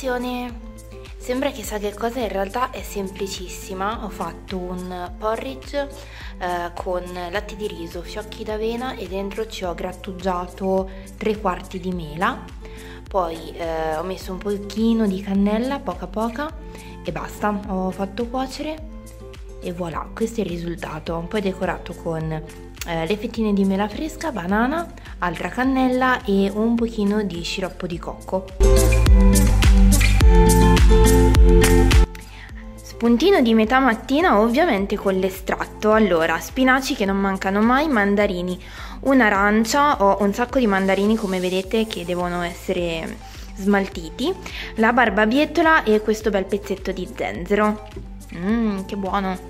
preparazione. Sembra chissà che cosa, in realtà è semplicissima. Ho fatto un porridge con latte di riso, fiocchi d'avena e dentro ci ho grattugiato 3/4 di mela, poi ho messo un pochino di cannella, poca e basta, ho fatto cuocere e voilà, questo è il risultato. Poi decorato con le fettine di mela fresca, banana, altra cannella e un pochino di sciroppo di cocco. Spuntino di metà mattina ovviamente con l'estratto. Allora, spinaci che non mancano mai, mandarini, un'arancia, ho un sacco di mandarini come vedete che devono essere smaltiti, la barbabietola e questo bel pezzetto di zenzero. Che buono!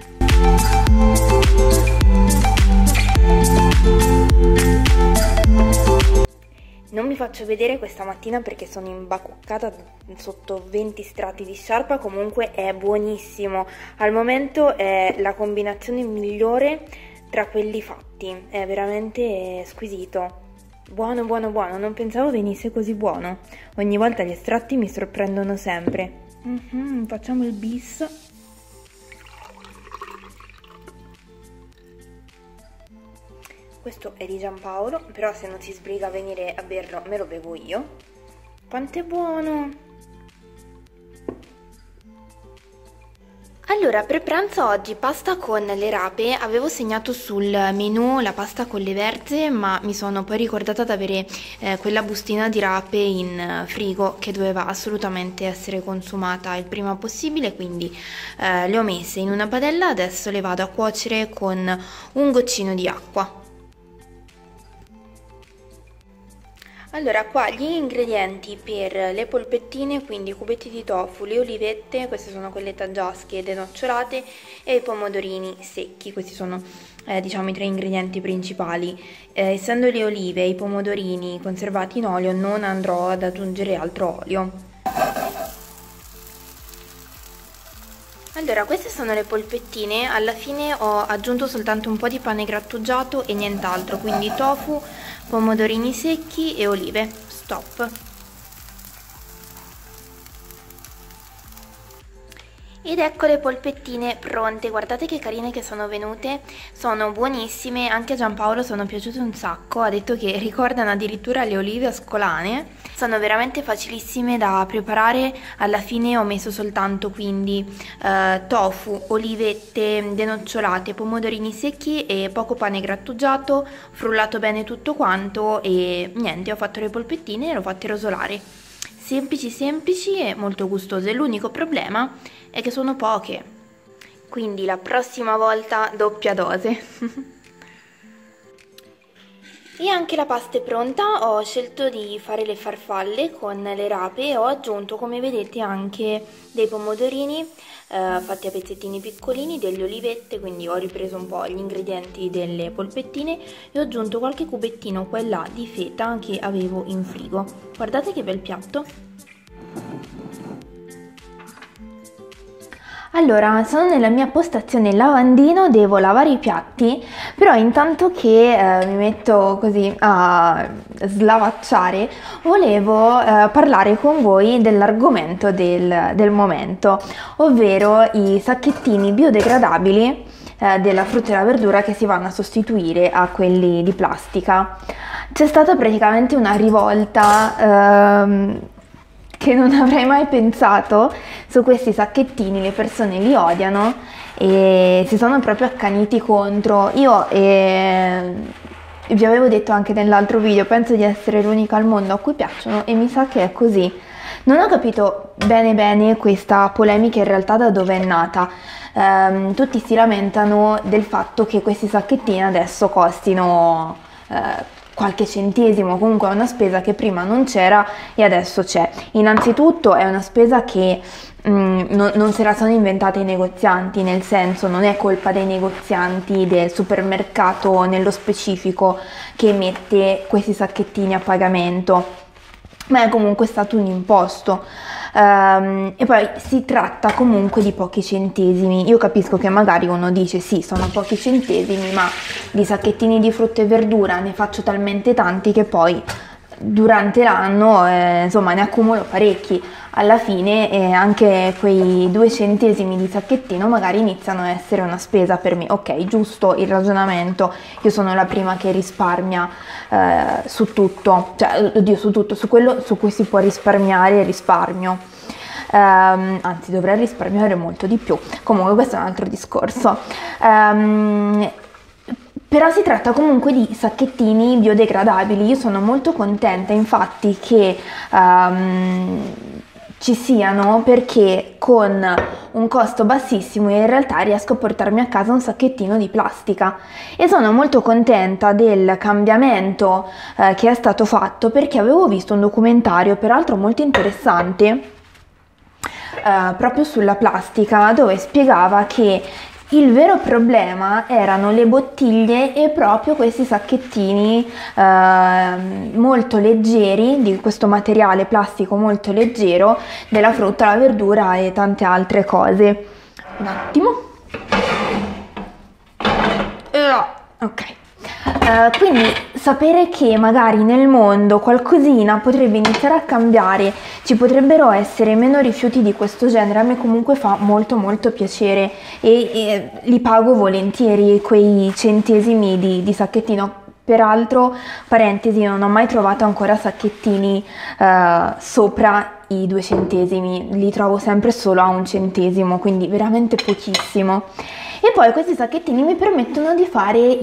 Non mi faccio vedere questa mattina perché sono imbacuccata sotto 20 strati di sciarpa, comunque è buonissimo. Al momento è la combinazione migliore tra quelli fatti, è veramente squisito. Buono, non pensavo venisse così buono. Ogni volta gli estratti mi sorprendono sempre. Facciamo il bis. Questo è di Giampaolo, però se non si sbriga a venire a berlo me lo bevo io. Quanto è buono! Allora, per pranzo oggi pasta con le rape. Avevo segnato sul menù la pasta con le verze, ma mi sono poi ricordata di avere quella bustina di rape in frigo che doveva assolutamente essere consumata il prima possibile, quindi le ho messe in una padella. Adesso le vado a cuocere con un goccino di acqua. Allora, qua gli ingredienti per le polpettine, quindi cubetti di tofu, le olivette, queste sono quelle taggiasche denocciolate, e i pomodorini secchi. Questi sono diciamo i 3 ingredienti principali. Essendo le olive e i pomodorini conservati in olio, non andrò ad aggiungere altro olio. Allora, queste sono le polpettine. Alla fine ho aggiunto soltanto un po' di pane grattugiato e nient'altro, quindi tofu, pomodorini secchi e olive. Stop. Ed ecco le polpettine pronte, guardate che carine che sono venute, sono buonissime, anche a Giampaolo sono piaciute un sacco, ha detto che ricordano addirittura le olive ascolane. Sono veramente facilissime da preparare. Alla fine ho messo soltanto quindi tofu, olivette denocciolate, pomodorini secchi e poco pane grattugiato, frullato bene tutto quanto e niente, ho fatto le polpettine e le ho fatte rosolare. Semplici e molto gustose. L'unico problema è che sono poche, quindi la prossima volta doppia dose. E anche la pasta è pronta. Ho scelto di fare le farfalle con le rape e ho aggiunto, come vedete, anche dei pomodorini fatti a pezzettini piccolini, delle olivette, quindi ho ripreso un po' gli ingredienti delle polpettine e ho aggiunto qualche cubettino qua e là di feta che avevo in frigo. Guardate che bel piatto! Allora, sono nella mia postazione lavandino, devo lavare i piatti, però intanto che mi metto così a slavacciare, volevo parlare con voi dell'argomento del momento, ovvero i sacchettini biodegradabili della frutta e la verdura che si vanno a sostituire a quelli di plastica. C'è stata praticamente una rivolta che non avrei mai pensato su questi sacchettini. Le persone li odiano e si sono proprio accaniti contro. Io vi avevo detto anche nell'altro video, penso di essere l'unica al mondo a cui piacciono e mi sa che è così. Non ho capito bene questa polemica in realtà da dove è nata. Tutti si lamentano del fatto che questi sacchettini adesso costino qualche centesimo, comunque è una spesa che prima non c'era e adesso c'è. Innanzitutto è una spesa che non se la sono inventata i negozianti, nel senso non è colpa dei negozianti, del supermercato nello specifico che mette questi sacchettini a pagamento, ma è comunque stato un imposto. E poi si tratta comunque di pochi centesimi. Io capisco che magari uno dice sì, sono pochi centesimi, ma di sacchettini di frutta e verdura ne faccio talmente tanti che poi durante l'anno insomma ne accumulo parecchi. Alla fine anche quei 2 centesimi di sacchettino magari iniziano a essere una spesa per me. Ok, giusto il ragionamento, io sono la prima che risparmia su tutto, cioè oddio, su tutto, su quello su cui si può risparmiare risparmio. Anzi, dovrei risparmiare molto di più. Comunque questo è un altro discorso. Però si tratta comunque di sacchettini biodegradabili. Io sono molto contenta infatti che ci siano, perché con un costo bassissimo in realtà riesco a portarmi a casa un sacchettino di plastica, e sono molto contenta del cambiamento che è stato fatto, perché avevo visto un documentario, peraltro molto interessante, proprio sulla plastica, dove spiegava che il vero problema erano le bottiglie e proprio questi sacchettini molto leggeri, di questo materiale plastico molto leggero, della frutta, la verdura e tante altre cose. Un attimo. Ok. Quindi sapere che magari nel mondo qualcosina potrebbe iniziare a cambiare, ci potrebbero essere meno rifiuti di questo genere, a me comunque fa molto molto piacere, e li pago volentieri quei centesimi di sacchettino. Peraltro, parentesi, non ho mai trovato ancora sacchettini sopra i 2 centesimi, li trovo sempre solo a 1 centesimo, quindi veramente pochissimo. E poi questi sacchettini mi permettono di fare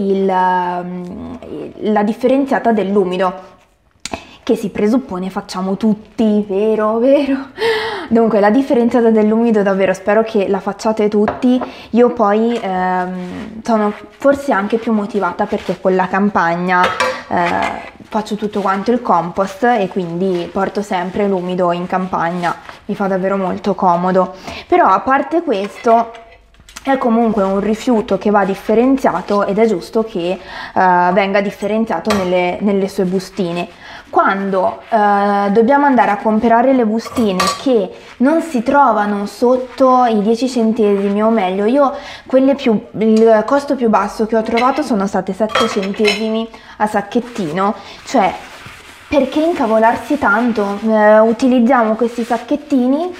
la differenziata dell'umido, che si presuppone facciamo tutti, vero? Dunque, la differenziata dell'umido davvero spero che la facciate tutti. Io poi sono forse anche più motivata perché con la campagna faccio tutto quanto il compost, e quindi porto sempre l'umido in campagna, mi fa davvero molto comodo. Però a parte questo, è comunque un rifiuto che va differenziato, ed è giusto che venga differenziato nelle sue bustine. Quando dobbiamo andare a comprare le bustine che non si trovano sotto i 10 centesimi, o meglio, io il costo più basso che ho trovato sono state 7 centesimi a sacchettino, cioè perché incavolarsi tanto? Utilizziamo questi sacchettini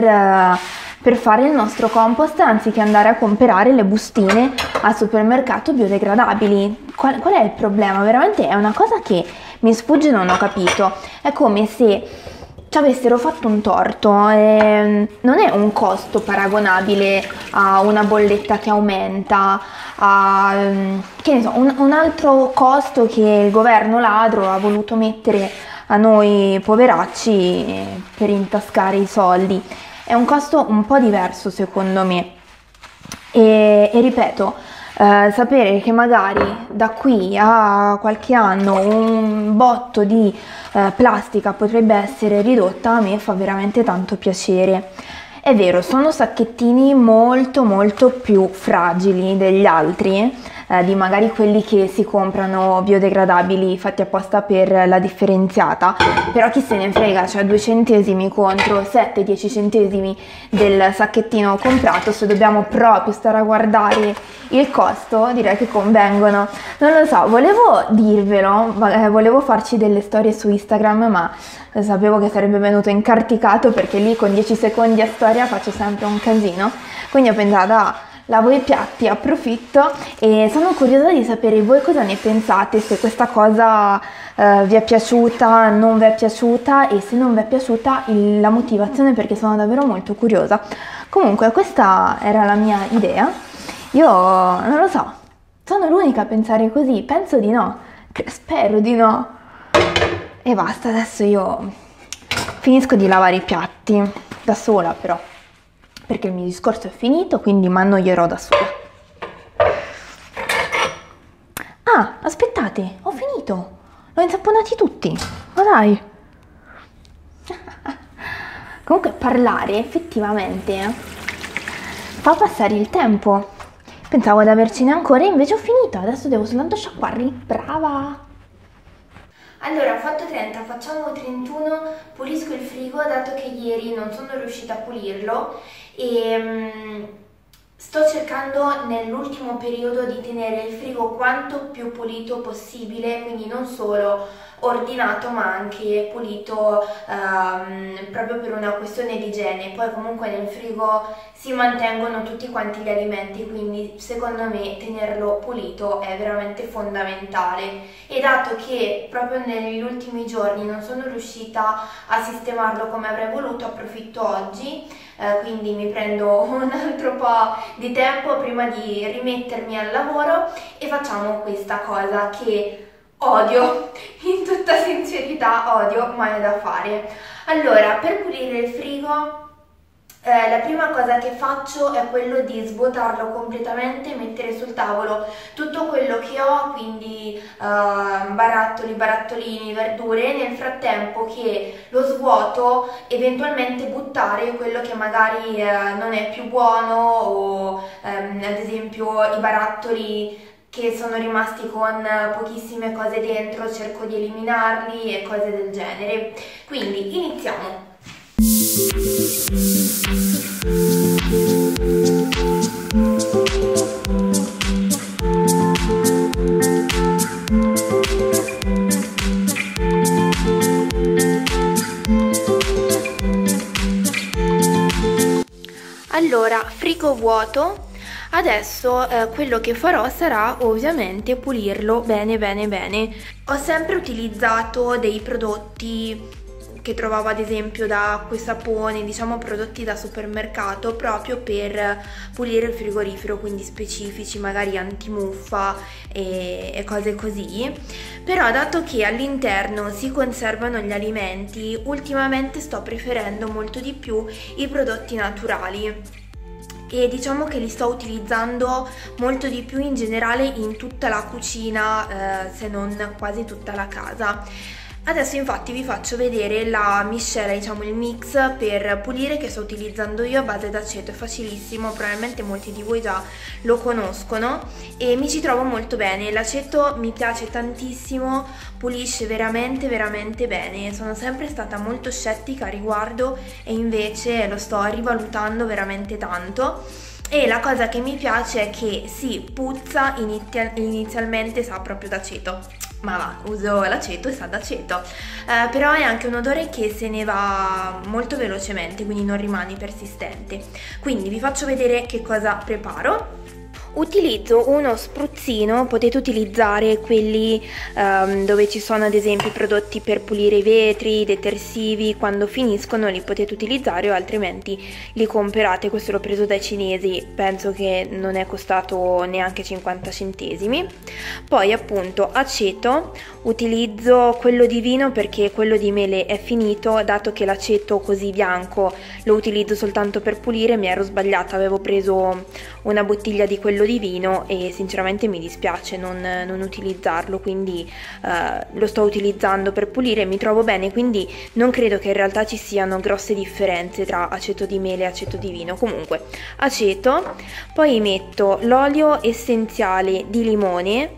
per fare il nostro compost, anziché andare a comprare le bustine al supermercato biodegradabili. Qual è il problema? Veramente è una cosa che mi sfugge, non ho capito. È come se ci avessero fatto un torto, non è un costo paragonabile a una bolletta che aumenta, a che ne so, un altro costo che il governo ladro ha voluto mettere a noi poveracci per intascare i soldi. È un costo un po' diverso secondo me, e ripeto, sapere che magari da qui a qualche anno un botto di plastica potrebbe essere ridotta, a me fa veramente tanto piacere. È vero, sono sacchettini molto molto più fragili degli altri, di magari quelli che si comprano biodegradabili fatti apposta per la differenziata, però chi se ne frega, cioè 2 centesimi contro 7-10 centesimi del sacchettino comprato. Se dobbiamo proprio stare a guardare il costo, direi che convengono. Non lo so, volevo dirvelo, volevo farci delle storie su Instagram, ma sapevo che sarebbe venuto incarticato, perché lì con 10 secondi a storia faccio sempre un casino, quindi ho pensato, lavo i piatti, approfitto, e sono curiosa di sapere voi cosa ne pensate, se questa cosa vi è piaciuta, non vi è piaciuta, e se non vi è piaciuta la motivazione, perché sono davvero molto curiosa. Comunque questa era la mia idea. Io non lo so, sono l'unica a pensare così, penso di no, spero di no. E basta, adesso io finisco di lavare i piatti, da sola però, perché il mio discorso è finito, quindi mi annoierò da sola. Ah, aspettate, ho finito, l'ho insaponati tutti, ma dai. Comunque parlare effettivamente fa passare il tempo. Pensavo di avercene ancora, invece ho finito, adesso devo soltanto sciacquarli. Brava! Allora, ho fatto 30, facciamo 31, pulisco il frigo dato che ieri non sono riuscita a pulirlo, e Sto cercando nell'ultimo periodo di tenere il frigo quanto più pulito possibile, quindi non solo ordinato ma anche pulito, proprio per una questione di igiene. Poi comunque nel frigo si mantengono tutti quanti gli alimenti, quindi secondo me tenerlo pulito è veramente fondamentale. E dato che proprio negli ultimi giorni non sono riuscita a sistemarlo come avrei voluto, approfitto oggi, quindi mi prendo un altro po' di tempo prima di rimettermi al lavoro e facciamo questa cosa che odio, in tutta sincerità odio, ma è da fare. Allora, per pulire il frigo, la prima cosa che faccio è quello di svuotarlo completamente, mettere sul tavolo tutto quello che ho, quindi barattoli, barattolini, verdure. Nel frattempo che lo svuoto, eventualmente buttare quello che magari non è più buono o ad esempio i barattoli che sono rimasti con pochissime cose dentro, cerco di eliminarli e cose del genere. Quindi iniziamo. Allora, frigo vuoto. Adesso quello che farò sarà ovviamente pulirlo bene bene bene. Ho sempre utilizzato dei prodotti che trovavo ad esempio da acqua e sapone, diciamo prodotti da supermercato, proprio per pulire il frigorifero, quindi specifici, magari antimuffa e cose così. Però dato che all'interno si conservano gli alimenti, ultimamente sto preferendo molto di più i prodotti naturali e diciamo che li sto utilizzando molto di più in generale in tutta la cucina, se non quasi tutta la casa. Adesso infatti vi faccio vedere la miscela, diciamo il mix per pulire che sto utilizzando io a base d'aceto. È facilissimo, probabilmente molti di voi già lo conoscono e mi ci trovo molto bene. L'aceto mi piace tantissimo, pulisce veramente veramente bene. Sono sempre stata molto scettica a riguardo e invece lo sto rivalutando veramente tanto. E la cosa che mi piace è che si puzza, inizialmente sa proprio d'aceto, ma va, uso l'aceto e sa d'aceto, però è anche un odore che se ne va molto velocemente, quindi non rimane persistente. Quindi vi faccio vedere che cosa preparo. Utilizzo uno spruzzino, potete utilizzare quelli dove ci sono ad esempio i prodotti per pulire i vetri, i detersivi, quando finiscono li potete utilizzare o altrimenti li comprate. Questo l'ho preso dai cinesi, penso che non è costato neanche 50 centesimi. Poi appunto aceto, utilizzo quello di vino perché quello di mele è finito, dato che l'aceto così bianco lo utilizzo soltanto per pulire, mi ero sbagliata, avevo preso una bottiglia di quello di vino e sinceramente mi dispiace non utilizzarlo, quindi lo sto utilizzando per pulire, mi trovo bene, quindi non credo che in realtà ci siano grosse differenze tra aceto di mele e aceto di vino. Comunque aceto, poi metto l'olio essenziale di limone.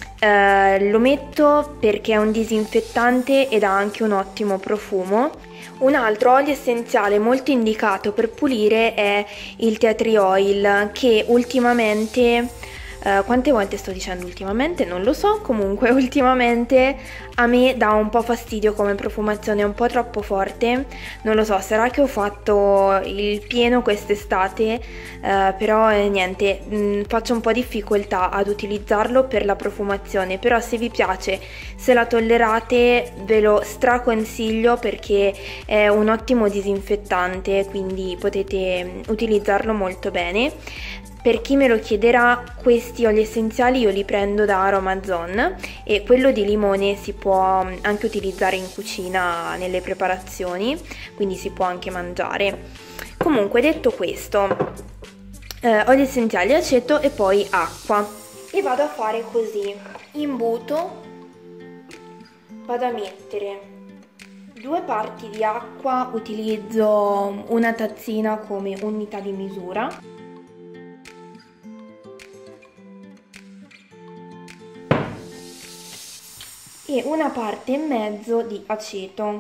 Lo metto perché è un disinfettante ed ha anche un ottimo profumo. Un altro olio essenziale molto indicato per pulire è il tea tree oil, che ultimamente, quante volte sto dicendo ultimamente? Non lo so, comunque ultimamente a me dà un po' fastidio come profumazione, è un po' troppo forte, non lo so, sarà che ho fatto il pieno quest'estate, però niente, faccio un po' difficoltà ad utilizzarlo per la profumazione, però se vi piace, se la tollerate, ve lo straconsiglio perché è un ottimo disinfettante, quindi potete utilizzarlo molto bene. Per chi me lo chiederà, questi oli essenziali io li prendo da Aromazone e quello di limone si può anche utilizzare in cucina nelle preparazioni, quindi si può anche mangiare. Comunque, detto questo, oli essenziali, aceto e poi acqua. E vado a fare così: imbuto, vado a mettere 2 parti di acqua, utilizzo una tazzina come unità di misura. E 1,5 parte di aceto.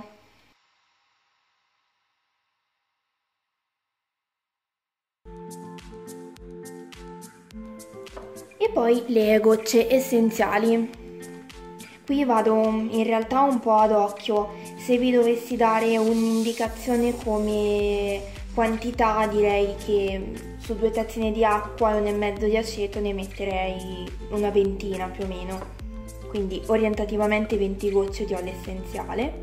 Poi le gocce essenziali. Qui vado in realtà un po' ad occhio. Se vi dovessi dare un'indicazione come quantità, direi che su 2 tazzine di acqua e 1,5 di aceto ne metterei una ventina più o meno, quindi orientativamente 20 gocce di olio essenziale.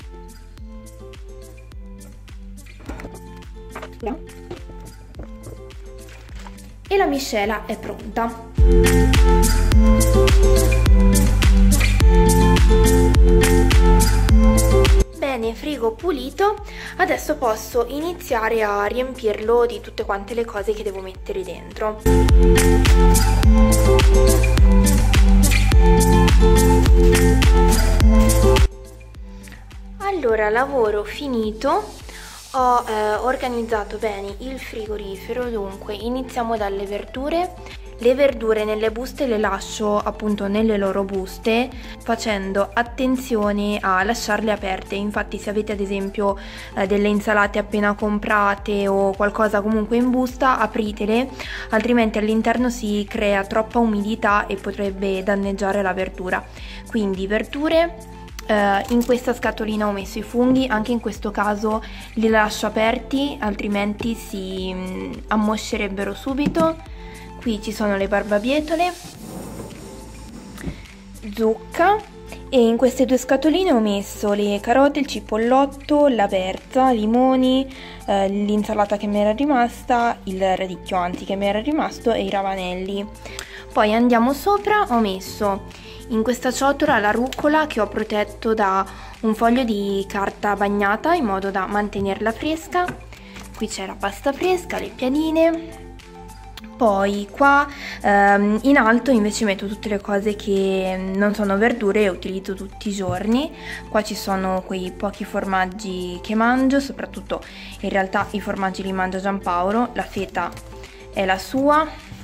E la miscela è pronta. Bene, frigo pulito, adesso posso iniziare a riempirlo di tutte quante le cose che devo mettere dentro. Allora, lavoro finito. Ho organizzato bene il frigorifero, dunque iniziamo dalle verdure. Le verdure nelle buste le lascio appunto nelle loro buste, facendo attenzione a lasciarle aperte. Infatti se avete ad esempio delle insalate appena comprate o qualcosa comunque in busta, apritele, altrimenti all'interno si crea troppa umidità e potrebbe danneggiare la verdura. Quindi verdure. In questa scatolina ho messo i funghi, anche in questo caso li lascio aperti, altrimenti si ammoscerebbero subito. Qui ci sono le barbabietole, zucca, e in queste 2 scatoline ho messo le carote, il cipollotto, la berza, limoni, l'insalata che mi era rimasta, il radicchio anzi che mi era rimasto e i ravanelli. Poi andiamo sopra, ho messo in questa ciotola la rucola che ho protetto da un foglio di carta bagnata in modo da mantenerla fresca. Qui c'è la pasta fresca, le piadine. Poi qua in alto invece metto tutte le cose che non sono verdure e utilizzo tutti i giorni. Qua ci sono quei pochi formaggi che mangio, soprattutto in realtà i formaggi li mangia Giampaolo, la feta è la sua,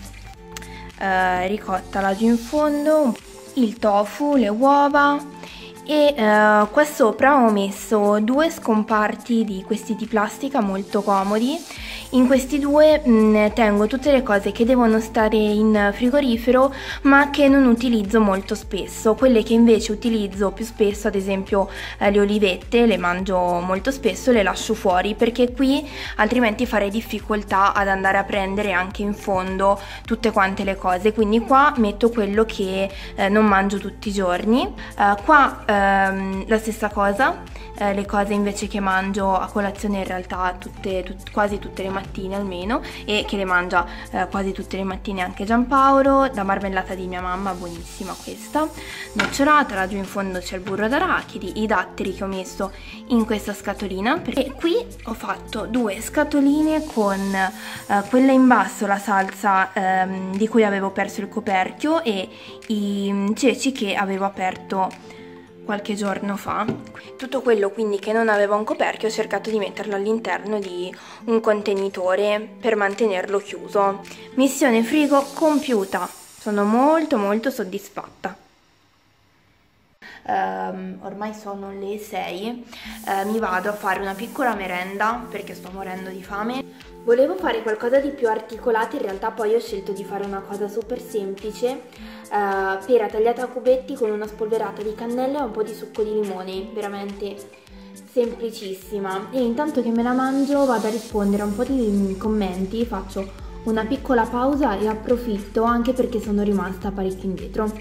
ricotta laggiù in fondo, il tofu, le uova e qua sopra ho messo 2 scomparti di questi di plastica molto comodi. In questi 2 tengo tutte le cose che devono stare in frigorifero ma che non utilizzo molto spesso. Quelle che invece utilizzo più spesso, ad esempio le olivette, le mangio molto spesso, le lascio fuori perché qui altrimenti farei difficoltà ad andare a prendere anche in fondo tutte quante le cose. Quindi qua metto quello che non mangio tutti i giorni. Qua la stessa cosa, le cose invece che mangio a colazione in realtà quasi tutte le mattine almeno, e che le mangia quasi tutte le mattine anche Giampaolo. La marmellata di mia mamma, buonissima questa, nocciolata, laggiù in fondo c'è il burro d'arachidi, i datteri che ho messo in questa scatolina, e qui ho fatto 2 scatoline con quella in basso, la salsa di cui avevo perso il coperchio, e i ceci che avevo aperto qualche giorno fa. Tutto quello quindi che non aveva un coperchio ho cercato di metterlo all'interno di un contenitore per mantenerlo chiuso. Missione frigo compiuta, sono molto soddisfatta. Ormai sono le 6, mi vado a fare una piccola merenda perché sto morendo di fame. Volevo fare qualcosa di più articolato, in realtà poi ho scelto di fare una cosa super semplice, pera tagliata a cubetti con una spolverata di cannella e un po' di succo di limone, veramente semplicissima. E intanto che me la mangio vado a rispondere a un po' di commenti, faccio una piccola pausa e approfitto anche perché sono rimasta parecchio indietro.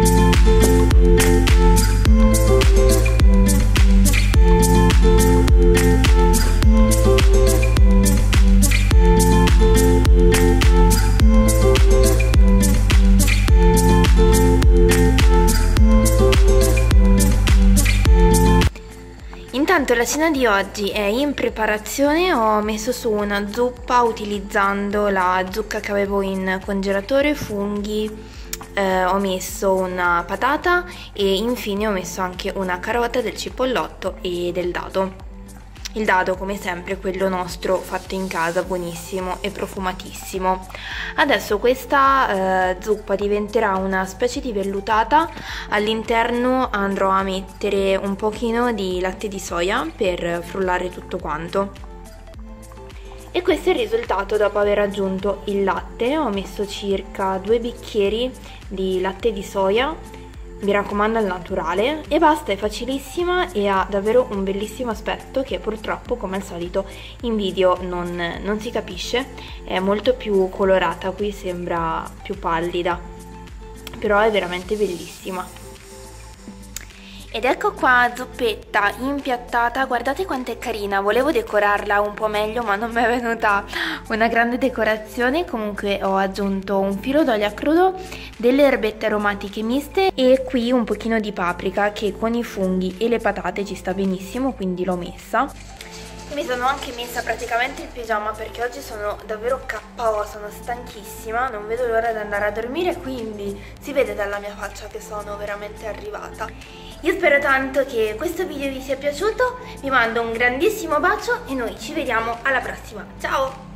Intanto la cena di oggi è in preparazione, ho messo su una zuppa utilizzando la zucca che avevo in congelatore, funghi, ho messo una patata e infine ho messo anche una carota, del cipollotto e del dado. Il dado come sempre quello nostro fatto in casa, buonissimo e profumatissimo. Adesso questa zuppa diventerà una specie di vellutata, all'interno andrò a mettere un pochino di latte di soia per frullare tutto quanto. E questo è il risultato dopo aver aggiunto il latte. Ho messo circa 2 bicchieri di latte di soia, mi raccomando al naturale, e basta, è facilissima e ha davvero un bellissimo aspetto che purtroppo, come al solito, in video non si capisce. È molto più colorata, qui sembra più pallida, però è veramente bellissima. Ed ecco qua zuppetta impiattata, guardate quanto è carina, volevo decorarla un po' meglio ma non mi è venuta una grande decorazione. Comunque ho aggiunto un filo d'olio a crudo, delle erbette aromatiche miste e qui un pochino di paprika che con i funghi e le patate ci sta benissimo, quindi l'ho messa. Mi sono anche messa praticamente il pigiama perché oggi sono davvero KO, sono stanchissima, non vedo l'ora di andare a dormire, quindi si vede dalla mia faccia che sono veramente arrivata. Io spero tanto che questo video vi sia piaciuto, vi mando un grandissimo bacio e noi ci vediamo alla prossima, ciao!